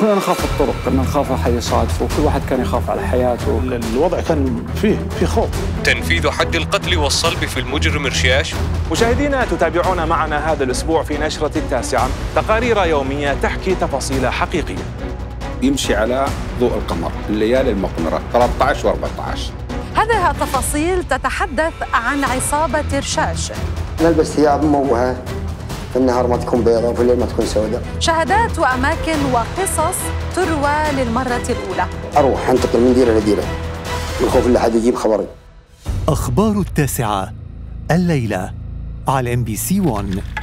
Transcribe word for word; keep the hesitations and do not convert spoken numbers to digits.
كنا نخاف الطرق، كنا نخاف أحد يصادفه، كل واحد كان يخاف على حياته. الوضع كان فيه في خوف. تنفيذ حد القتل والصلب في المجرم رشاش. مشاهدينا تتابعون معنا هذا الأسبوع في نشرة التاسعة تقارير يومية تحكي تفاصيل حقيقية. يمشي على ضوء القمر الليالي المقمرة ثلاثة عشر وأربعة عشر. هذه التفاصيل تتحدث عن عصابة رشاش. نلبس ثياب موهة، في النهار ما تكون بيضاء وفي الليل ما تكون سوداء. شهادات وأماكن وقصص تروى للمرة الأولى. أروح أنتقل من ديرة لديرة من خوف إلا حد يجيب خبري. أخبار التاسعة الليلة على إم بي سي واحد.